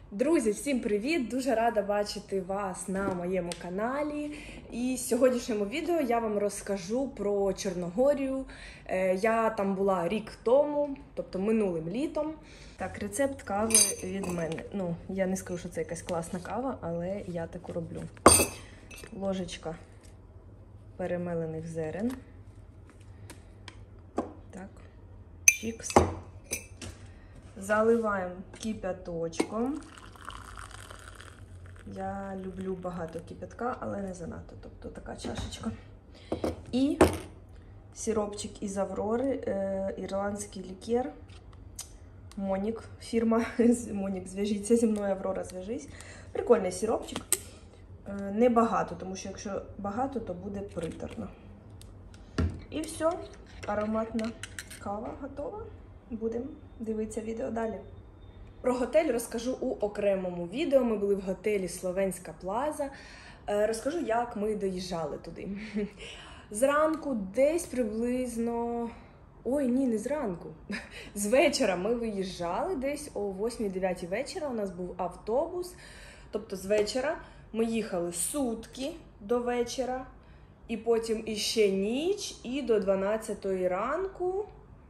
Друзі, всім привіт! Дуже рада бачити вас на моєму каналі. І в сьогоднішньому відео я вам розкажу про Чорногорію. Я там була рік тому, тобто минулим літом. Так, рецепт кави від мене. Ну, я не скажу, що це якась класна кава, але я таку роблю. Ложечка перемелених зерен. Так, чікс. Заливаємо кип'яточком. Я люблю багато кип'ятка, але не занадто, тобто така чашечка. І сиропчик із Аврори, ірландський лікер. Монік, фірма Монік, зв'яжіться зі мною, Аврора, зв'яжись. Прикольний сиропчик. Небагато, тому що якщо багато, то буде приторно. І все, ароматна кава готова. Будемо дивитися відео далі. Про готель розкажу у окремому відео. Ми були в готелі Словенська Плаза. Розкажу, як ми доїжджали туди. Зранку десь приблизно... Ой, ні, не зранку. З вечора ми виїжджали десь о 8-9 вечора. У нас був автобус. Тобто з вечора ми їхали сутки до вечора. І потім іще ніч і до 12 ранку.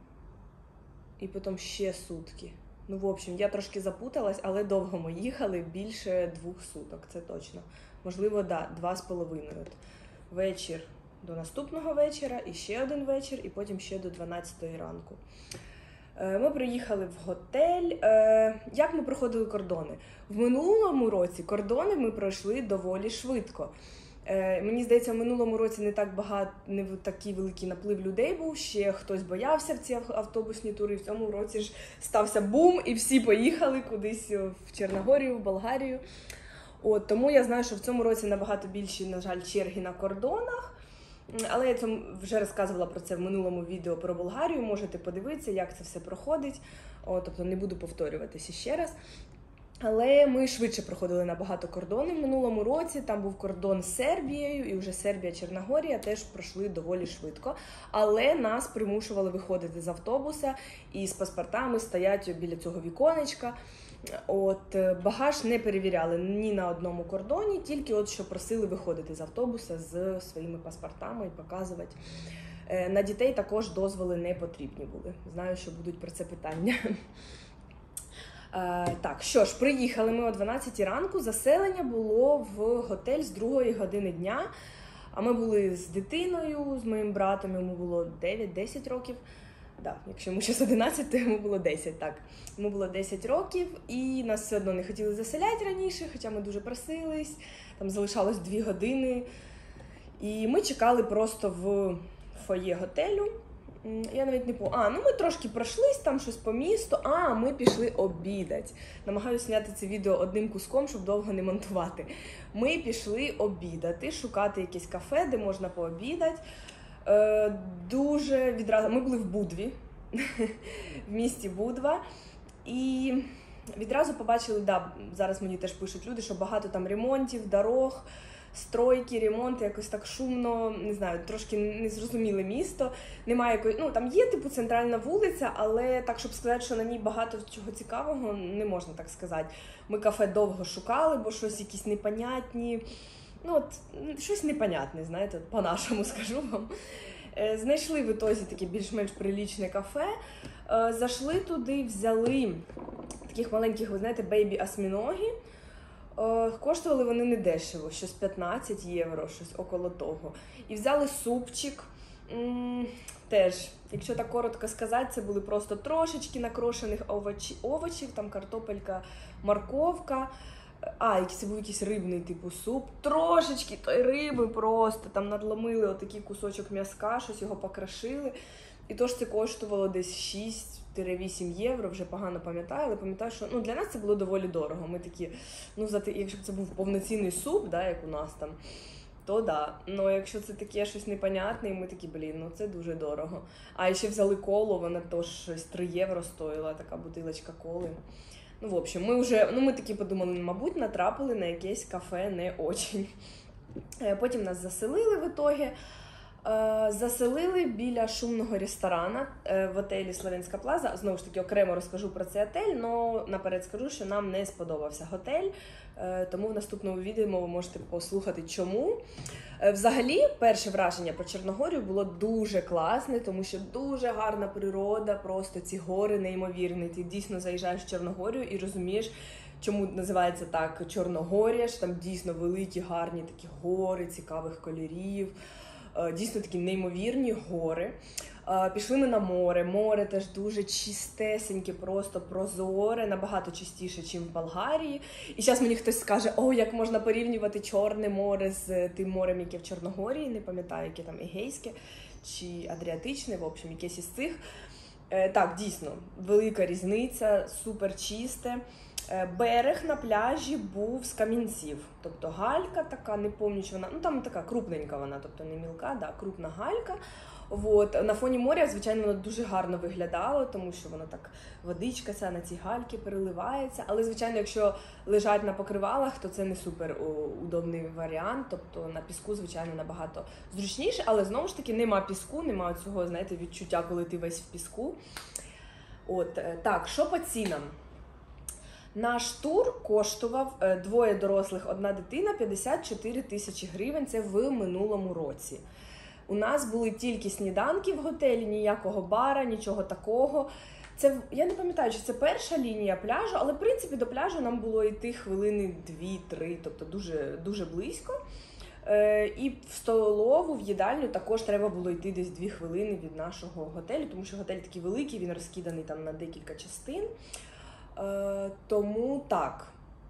І потім ще сутки. Ну, в общем, я трошки запуталась, але довго ми їхали, більше 2 суток, це точно. Можливо, да, 2,5. Вечір до наступного вечора, і ще один вечір, і потім ще до 12 ранку. Ми приїхали в готель. Як ми проходили кордони? В минулому році кордони ми пройшли доволі швидко. Мені здається, в минулому році не такий великий наплив людей був, ще хтось боявся в ці автобусні тури, в цьому році ж стався бум, і всі поїхали кудись в Чорногорію, в Болгарію. Тому я знаю, що в цьому році набагато більші, на жаль, черги на кордонах, але я вже розказувала про це в минулому відео про Болгарію, можете подивитися, як це все проходить, тобто не буду повторюватися ще раз. Але ми швидше проходили набагато кордонів в минулому році, там був кордон з Сербією, і вже Сербія-Чорногорія теж пройшли доволі швидко. Але нас примушували виходити з автобуса і з паспортами стоять біля цього віконечка. Багаж не перевіряли ні на одному кордоні, тільки що просили виходити з автобуса з своїми паспортами і показувати. На дітей також дозволи не потрібні були. Знаю, що будуть про це питання. Так, що ж, приїхали ми о 12 ранку, заселення було в готель з 2 години дня, а ми були з дитиною, з моїм братом, йому було 9-10 років, да, якщо йому зараз 11, то йому було 10, так, йому було 10 років, і нас все одно не хотіли заселяти раніше, хоча ми дуже просились, там залишалось 2 години, і ми чекали просто в фоє готелю. Я навіть не пам'ятаю. Ми трошки пройшлись там щось по місту, ми пішли обідати. Намагаюся зняти це відео одним куском, щоб довго не монтувати. Ми пішли обідати, шукати якесь кафе, де можна пообідати. Дуже відразу... Ми були в Будві, в місті Будва. І відразу побачили, зараз мені теж пишуть люди, що багато там ремонтів, дорог, стройки, ремонти, якось так шумно, не знаю, трошки незрозуміле місто. Немає якої, там є типу центральна вулиця, але так, щоб сказати, що на ній багато чого цікавого, не можна так сказати. Ми кафе довго шукали, бо щось якісь непонятні, щось непонятне, знаєте, по-нашому скажу вам. Знайшли в ітозі таке більш-менш прилічне кафе, зайшли туди, взяли таких маленьких, ви знаєте, бейбі-осьміноги. Коштували вони недешево, щось 15 євро, щось около того. І взяли супчик, теж, якщо так коротко сказати, це були просто трошечки накрошених овочів, там картопелька, морковка, це був якийсь рибний типу суп, трошечки тої риби просто, там надломили отакий кусочок м'язка, щось його покрошили. І то ж це коштувало десь 6-8 євро, вже погано пам'ятаю, але пам'ятаю, що для нас це було доволі дорого. Ми такі, якщо б це був повноцінний суп, як у нас там, то да. Но якщо це таке щось непонятне, і ми такі, це дуже дорого. А ще взяли колу, вона теж щось 3 євро стоїла, така бутилочка коли. В общем, ми такі подумали, мабуть, натрапили на якесь кафе не очень. Потім нас заселили в ітогі. Заселили біля шумного ресторана в готелі Словенська Плаза. Знову ж таки, окремо розкажу про цей готель, але наперед скажу, що нам не сподобався готель, тому в наступному відео ви можете послухати, чому. Взагалі, перше враження про Чорногорію було дуже класне, тому що дуже гарна природа, просто ці гори неймовірні. Ти дійсно заїжджаєш в Чорногорію і розумієш, чому називається так Чорногорія, що там дійсно великі, гарні такі гори, цікавих кольорів. Дійсно такі неймовірні гори. Пішли ми на море. Море теж дуже чистесеньке, просто прозоре, набагато чистіше, ніж в Болгарії. І зараз мені хтось скаже, як можна порівнювати Чорне море з тим морем, яке в Чорногорії, не пам'ятаю, яке там Егейське чи Адріатичне, в общем, якесь із цих. Так, дійсно, велика різниця, супер чисте. Берег на пляжі був з камінців, тобто галька така, не пам'ятаю, вона, там така крупненька вона, тобто не мілка, да, крупна галька. На фоні моря, звичайно, воно дуже гарно виглядало, тому що воно так, водичка ця на цій гальці переливається, але, звичайно, якщо лежать на покривалах, то це не супер удобний варіант, тобто на піску, звичайно, набагато зручніше, але, знову ж таки, нема піску, нема цього, знаєте, відчуття, коли ти весь в піску. Так, що по цінам? Наш тур коштував 2 дорослих, 1 дитина, 54 тисячі гривень, це в минулому році. У нас були тільки сніданки в готелі, ніякого бара, нічого такого. Я не пам'ятаю, чи це перша лінія пляжу, але, в принципі, до пляжу нам було йти хвилини 2-3, тобто дуже, дуже близько. І в столову, в їдальню також треба було йти десь 2 хвилини від нашого готелю, тому що готель такий великий, він розкиданий там на декілька частин. Тому так,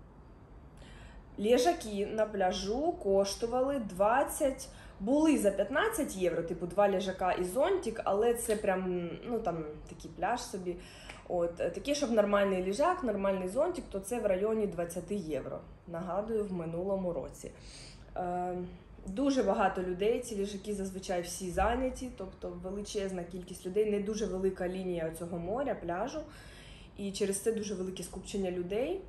лежаки на пляжу коштували були за 15 євро, типу 2 лежака і зонтик, але це прям, там такий пляж собі. Такий, щоб нормальний лежак, нормальний зонтик, то це в районі 20 євро, нагадую, в минулому році. Дуже багато людей, ці лежаки зазвичай всі зайняті, тобто величезна кількість людей, не дуже велика лінія цього моря, пляжу. І через це дуже велике скупчення людей.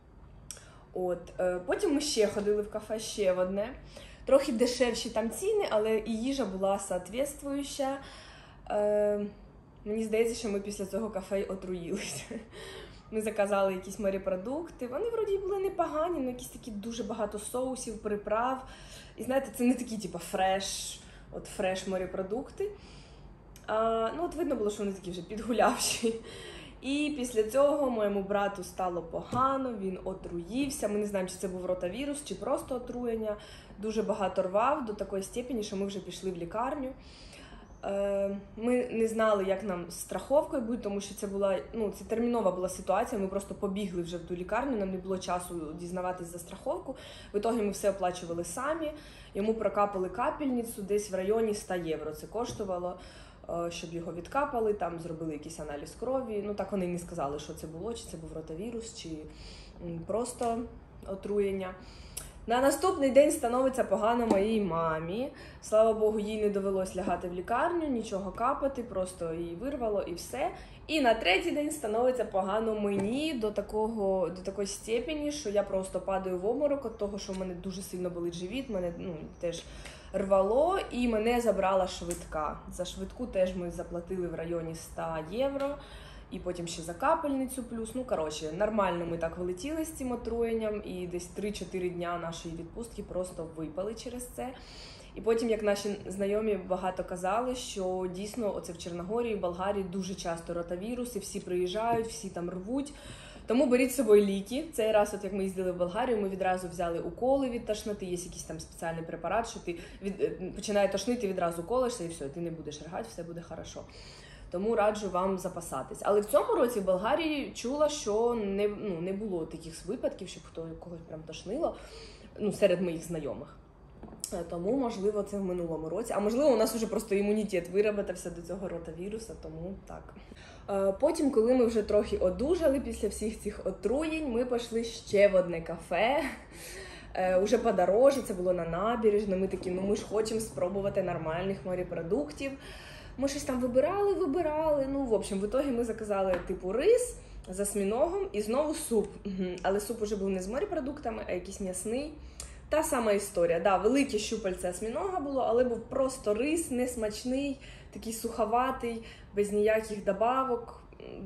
Потім ми ще ходили в кафе, ще в одне. Трохи дешевші там ціни, але і їжа була соответствуюча. Мені здається, що ми після цього кафе отруїлися. Ми заказали якісь морепродукти. Вони вроді були непогані, але якісь такі дуже багато соусів, приправ. І знаєте, це не такі типу фреш морепродукти. Видно було, що вони такі вже підгулявші. І після цього моєму брату стало погано, він отруївся. Ми не знаємо, чи це був ротавірус, чи просто отруєння. Дуже багато рвав до такої степені, що ми вже пішли в лікарню. Ми не знали, як нам з страховкою бути, тому що це термінова була ситуація. Ми просто побігли вже в ту лікарню, нам не було часу дізнаватись за страховку. В ітогі ми все оплачували самі. Йому прокапали капельницю десь в районі 100 євро. Це коштувало, щоб його відкапали, там зробили якийсь аналіз крові. Так вони не сказали, що це було, чи це був ротавірус, чи просто отруєння. На наступний день становиться погано моїй мамі. Слава Богу, їй не довелось лягати в лікарню, нічого капати, просто її вирвало і все. І на 3-й день становиться погано мені до такої степені, що я просто падаю в обморок від того, що в мене дуже сильно болить живіт, мене теж рвало, і мене забрала швидка. За швидку теж ми заплатили в районі 100 євро. І потім ще за капельницю плюс. Нормально ми так вилетіли з цим отруєнням, і десь 3-4 дня нашої відпустки просто випали через це. І потім, як наші знайомі багато казали, що дійсно оце в Чорногорії, в Болгарії дуже часто ротавіруси, всі приїжджають, всі там рвуть. Тому беріть з собою ліки. Цей раз, як ми їздили в Болгарію, ми відразу взяли уколи від тошноти, є якийсь там спеціальний препарат, що ти починає тошнити, відразу колишся і все, ти не будеш ригати, все буде хорошо. Тому раджу вам запасатись. Але в цьому році в Болгарії чула, що не було таких випадків, щоб когось прям тошнило, серед моїх знайомих. Тому, можливо, це в минулому році. А можливо, у нас вже просто імунітет виробився до цього ротавіруса, тому так. Потім, коли ми вже трохи одужали після всіх цих отруєнь, ми пішли ще в одне кафе. Уже подорожче, це було на набережні. Ми такі, ми ж хочемо спробувати нормальних морепродуктів. Ми щось там вибирали. В общем, в ітогі ми заказали типу рис з осьминогом і знову суп. Але суп уже був не з морепродуктами, а якийсь м'ясний. Та сама історія. Да, велике щупальце осьминога було, але був просто рис, несмачний, такий суховатий, без ніяких добавок.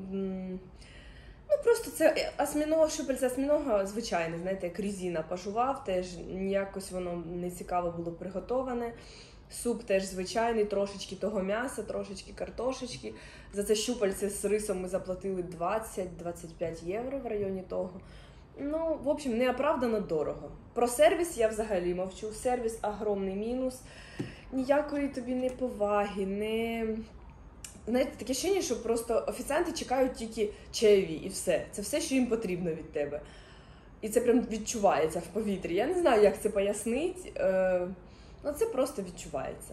Ну, просто це щупальце осьминога звичайне, знаєте, як резина пожував, теж ніякось воно не цікаво було приготоване. Суп теж звичайний, трошечки того м'яса, трошечки картошечки. За це щупальце з рисом ми заплатили 20-25 євро в районі того. Ну, в общем, неоправданно дорого. Про сервіс я взагалі мовчу. Сервіс – огромний мінус. Ніякої тобі не поваги, не... Знаєте, таке ощущення, що просто офіціанти чекають тільки чаєві і все. Це все, що їм потрібно від тебе. І це прям відчувається в повітрі. Я не знаю, як це пояснити. Ну, це просто відчувається.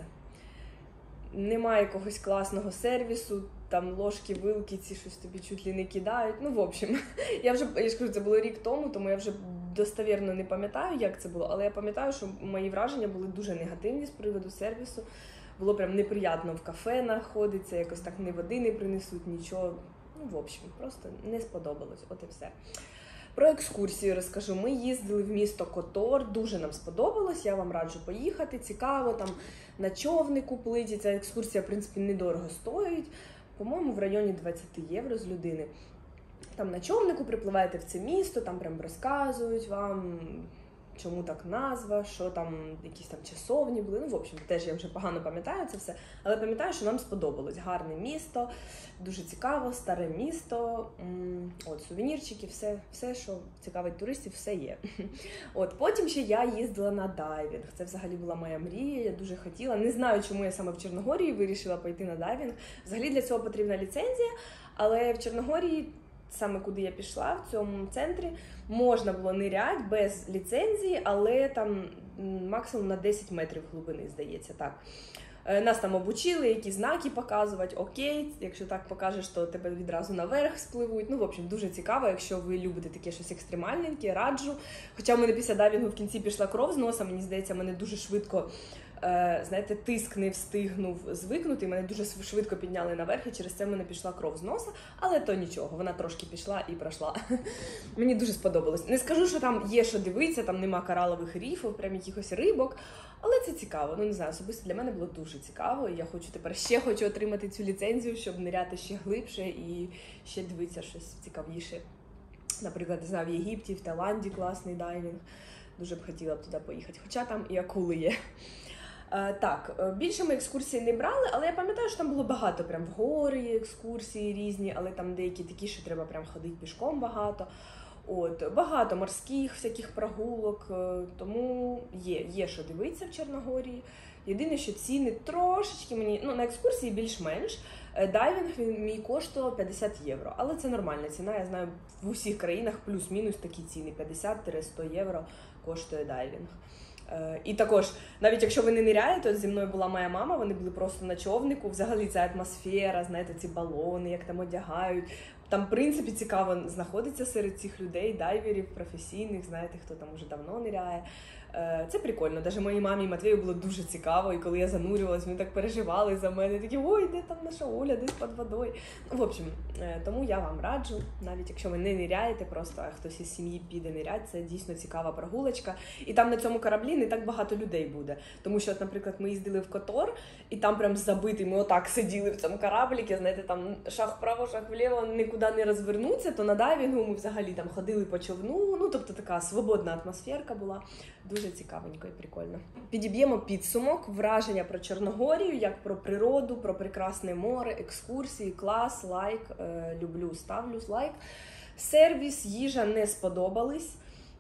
Немає якогось класного сервісу, там ложки, вилки, ці щось тобі чуть ли не кидають. Ну, в общем, я ж кажу, це було рік тому я вже достовірно не пам'ятаю, як це було, але я пам'ятаю, що мої враження були дуже негативні з приводу сервісу. Було прям неприємно в кафе знаходитися, якось так ні води не принесуть, нічого. Ну, в общем, просто не сподобалось, от і все. Про екскурсію розкажу. Ми їздили в місто Котор, дуже нам сподобалось, я вам раджу поїхати, цікаво, там на човнику плиті, ця екскурсія, в принципі, недорого стоїть, по-моєму, в районі 20 євро з людини. Там на човнику припливаєте в це місто, там прям розказують вам, чому так назва, що там, якісь там часовні були. Ну, в общем, теж я вже погано пам'ятаю це все, але пам'ятаю, що нам сподобалось. Гарне місто, дуже цікаво, старе місто, от, сувенірчики, все, що цікавить туристів, все є. От, потім ще я їздила на дайвінг. Це взагалі була моя мрія, я дуже хотіла. Не знаю, чому я саме в Чорногорії вирішила пойти на дайвінг. Взагалі для цього потрібна ліцензія, але в Чорногорії, саме куди я пішла, в цьому центрі, можна було ниряти без ліцензії, але там максимум на 10 метрів глибини, здається, так. Нас там обучили, які знаки показувати, окей, якщо так покажеш, то тебе відразу наверх спливуть. Ну, в общем, дуже цікаво, якщо ви любите таке щось екстремальненьке, раджу. Хоча в мене після дайвінгу в кінці пішла кров з носа, мені здається, мене дуже швидко, знаєте, тиск не встигнув звикнути, мене дуже швидко підняли наверх, і через це в мене пішла кров з носа, але то нічого, вона трошки пішла і пройшла. Мені дуже сподобалось. Не скажу, що там є що дивитися, там нема коралових рифів, прям якихось рибок, але це цікаво. Ну, не знаю, особисто для мене було дуже цікаво, і я хочу отримати цю ліцензію, щоб ниряти ще глибше і ще дивитися щось цікавіше. Наприклад, не знаю, в Єгипті, в Таїланді класний дайвінг. Дуже б хотіла б туди поїхати, хоча там і акули є. Так, більше ми екскурсії не брали, але я пам'ятаю, що там було багато, прям в гори є екскурсії різні, але там деякі такі, що треба прям ходити пішком багато. От, багато морських всяких прогулок, тому є що дивитися в Чорногорії. Єдине, що ціни трошечки мені, ну, на екскурсії більш-менш. Дайвінг мій коштував 50 євро, але це нормальна ціна, я знаю, в усіх країнах плюс-мінус такі ціни, 50-100 євро коштує дайвінг. І також, навіть якщо ви не ниряєте, зі мною була моя мама, вони були просто на човнику, взагалі ця атмосфера, знаєте, ці балони, як там одягають. Там, в принципі, цікаво знаходиться серед цих людей, дайверів, професійних, знаєте, хто там вже давно ниряє. Це прикольно. Навіть моїй мамі і Матвію було дуже цікаво, і коли я занурювалась, вони так переживали за мене, такі, ой, де там наша Оля, десь під водою. В общем, тому я вам раджу, навіть якщо ви не ниряєте, просто хтось із сім'ї піде ниряти, це дійсно цікава прогулочка. І там на цьому кораблі не так багато людей буде. Тому що, от, наприклад, ми їздили в Котор, і там прям забитий, ми отак сиділи в цьому корабліку, знаєте, там шаг вправо, шаг вліво, нікуди не розвернуться, то на дайвінгу ми взагалі там ходили по човну, ну, тобто така свободна атмосферка була. Дуже цікавенько і прикольно. Підіб'ємо підсумок, враження про Чорногорію, як про природу, про прекрасне море, екскурсії, клас, лайк, люблю, ставлю лайк. Сервіс, їжа не сподобались.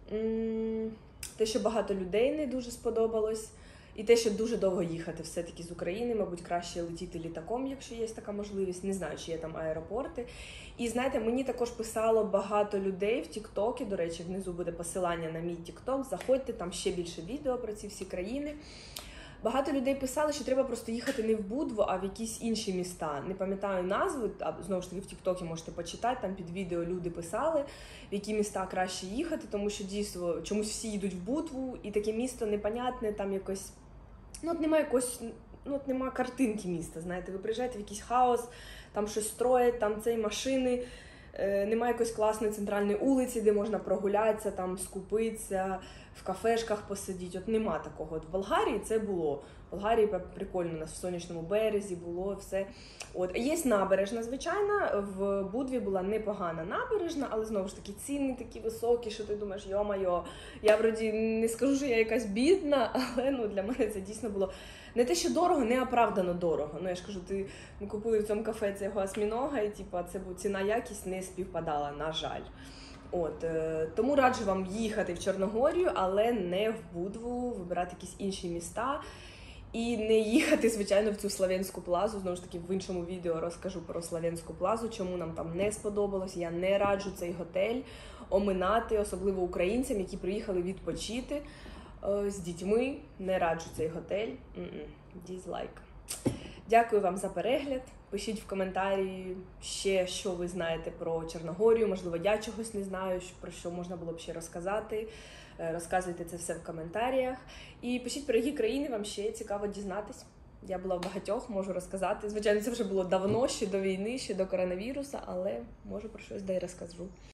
Те, що багато людей не дуже сподобалось. І те, що дуже довго їхати все-таки з України, мабуть, краще летіти літаком, якщо є така можливість. Не знаю, чи є там аеропорти. І, знаєте, мені також писало багато людей в Тіктокі, до речі, внизу буде посилання на мій Тікток, заходьте, там ще більше відео про ці всі країни. Багато людей писали, що треба просто їхати не в Будву, а в якісь інші міста. Не пам'ятаю назви, а знову ж таки в Тіктокі можете почитати, там під відео люди писали, в які міста краще їхати, тому що дійсно чомусь всі їдуть в Будву, і таке місто непонятне, там якось, ну от немає якось, ну от немає картинки міста, знаєте, ви приїжджаєте в якийсь хаос, там щось строять, там ці машини, Немає якоїсь класної центральної вулиці, де можна прогулятися, там скупитися, в кафешках посидіти. От нема такого. От в Болгарії це було. В Болгарії прикольно, у нас в Сонячному березі було все. От. Є набережна, звичайно, в Будві була непогана набережна, але знову ж таки ціни такі високі, що ти думаєш, йо-майо, я вроді не скажу, що я якась бідна, але для мене це дійсно було не те, що дорого, неоправдано дорого. Я ж кажу, ми купили в цьому кафе цього осьмінога, і це ціна-якість не співпадала, на жаль. Тому раджу вам їхати в Чорногорію, але не в Будву, вибирати якісь інші міста. І не їхати, звичайно, в цю Славянську плазу. Знову ж таки, в іншому відео розкажу про Славянську плазу, чому нам там не сподобалось. Я не раджу цей готель оминати, особливо українцям, які приїхали відпочити з дітьми. Не раджу цей готель. Дізлайк. Дякую вам за перегляд. Пишіть в коментарі ще, що ви знаєте про Чорногорію. Можливо, я чогось не знаю, про що можна було б ще розказати. Розказуйте це все в коментарях. І пишіть, про які країни вам ще цікаво дізнатись. Я була в багатьох, можу розказати. Звичайно, це вже було давно, ще до війни, ще до коронавіруса, але може про щось да й розкажу.